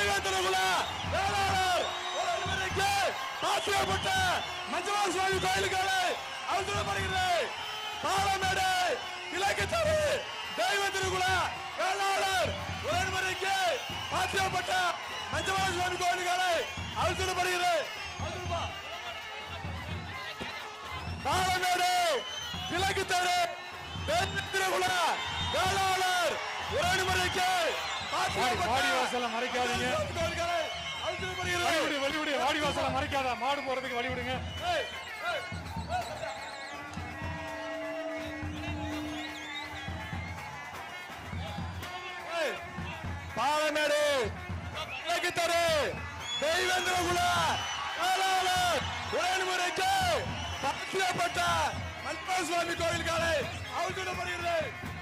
தெய்வத்திருக்குள்ள வேளாளர் ஒரு அனுமதிக்கு பாத்தியப்பட்ட மஞ்சள் சுவாமி கோயில்களை அவசரப்படுகிறது. பாலமேடு கிழக்கு தெரு தெய்வத்திருக்குள்ள வேளாளர் ஒரு அனுமதிக்கு பாத்தியப்பட்ட மஞ்சள் சுவாமி கோயில்களை அவசரப்படுகிறது. பாலமேடு கிழக்கு தெரு தெய்வத்திருக்குள்ள வேளாளர் ஒரு அனுமதிக்கு வாடிவாசல மறைக்காதீங்க. வழிவிடு வாடிவாசல மறைக்காத. மாடு போறதுக்கு வழிவிடுங்க. பாலமேடு கிழக்கு தெரு தெய்வேந்திரகுல வேளாளர் உடன்முறைக்கு பாத்தியப்பட்ட மல்பா சுவாமி கோயில்களை அவசரப்படுகிறது.